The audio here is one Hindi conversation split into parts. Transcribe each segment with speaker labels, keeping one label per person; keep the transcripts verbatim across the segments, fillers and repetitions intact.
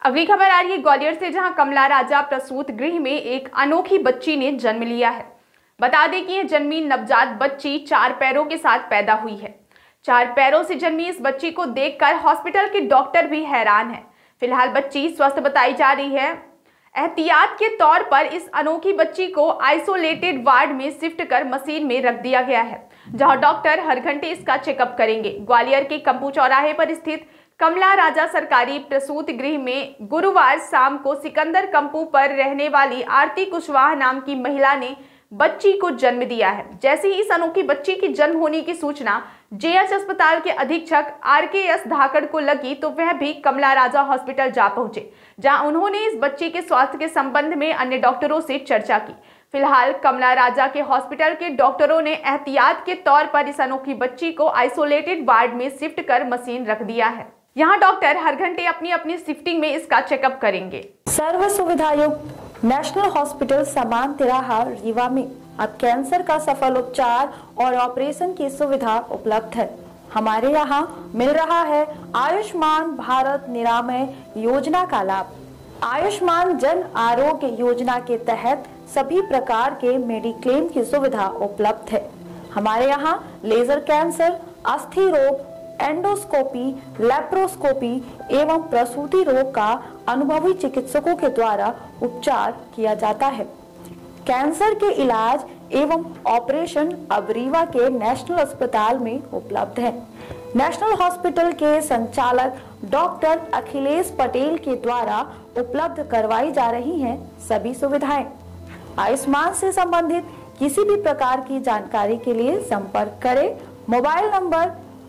Speaker 1: अगली खबर आ रही है ग्वालियर से, जहां कमला राजा प्रसूत गृह में एक अनोखी बच्ची ने जन्म लिया है। बता दें कि यह जन्मी नवजात बच्ची चार पैरों के साथ पैदा हुई है। चार पैरों से जन्मी इस बच्ची को देखकर हॉस्पिटल के डॉक्टर भी हैरान हैं। फिलहाल बच्ची स्वस्थ बताई जा रही है। एहतियात के तौर पर इस अनोखी बच्ची को आइसोलेटेड वार्ड में शिफ्ट कर मशीन में रख दिया गया है, जहां डॉक्टर हर घंटे इसका चेकअप करेंगे। ग्वालियर के कंपू चौराहे पर स्थित कमला राजा सरकारी प्रसूत गृह में गुरुवार शाम को सिकंदर कंपू पर रहने वाली आरती कुशवाहा नाम की महिला ने बच्ची को जन्म दिया है। जैसे ही इस अनोखी बच्ची की जन्म होने की सूचना जेएच अस्पताल के अधीक्षक आर के एस धाकड़ को लगी तो वह भी कमला राजा हॉस्पिटल जा पहुंचे, जहां उन्होंने इस बच्ची के स्वास्थ्य के संबंध में अन्य डॉक्टरों से चर्चा की। फिलहाल कमला राजा के हॉस्पिटल के डॉक्टरों ने एहतियात के तौर पर इस अनोखी बच्ची को आइसोलेटेड वार्ड में शिफ्ट कर मशीन रख दिया है। यहाँ डॉक्टर हर घंटे अपनी अपनी शिफ्टिंग में इसका चेकअप करेंगे।
Speaker 2: सर्व सुविधा युक्त नेशनल हॉस्पिटल समान तिराहा रीवा में अब कैंसर का सफल उपचार और ऑपरेशन की सुविधा उपलब्ध है। हमारे यहाँ मिल रहा है आयुष्मान भारत निरामय योजना का लाभ। आयुष्मान जन आरोग्य योजना के तहत सभी प्रकार के मेडिक्लेम की सुविधा उपलब्ध है। हमारे यहाँ लेजर कैंसर, अस्थि रोग, एंडोस्कोपी, लेप्रोस्कोपी एवं प्रसूति रोग का अनुभवी चिकित्सकों के द्वारा उपचार किया जाता है। कैंसर के इलाज एवं ऑपरेशन अब रीवा के नेशनल अस्पताल में उपलब्ध है। नेशनल हॉस्पिटल के संचालक डॉक्टर अखिलेश पटेल के द्वारा उपलब्ध करवाई जा रही हैं सभी सुविधाएं। आयुष्मान से संबंधित किसी भी प्रकार की जानकारी के लिए संपर्क करें मोबाइल नंबर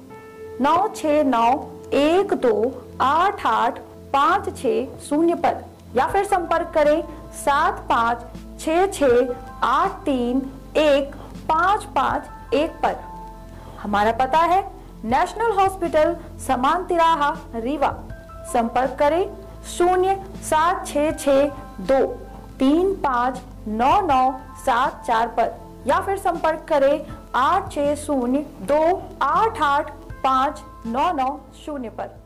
Speaker 2: नौ छः नौ एक दो आठ आठ पाँच छः शून्य पर, या फिर संपर्क करें सात पाँच छः छः आठ तीन एक पाँच पाँच एक पर। हमारा पता है नेशनल हॉस्पिटल समान तिराहा रीवा। संपर्क करें शून्य सात छः छः दो तीन पाँच नौ नौ सात चार पर, या फिर संपर्क करें आठ छः शून्य दो आठ आठ पाँच नौ नौ शून्य पर।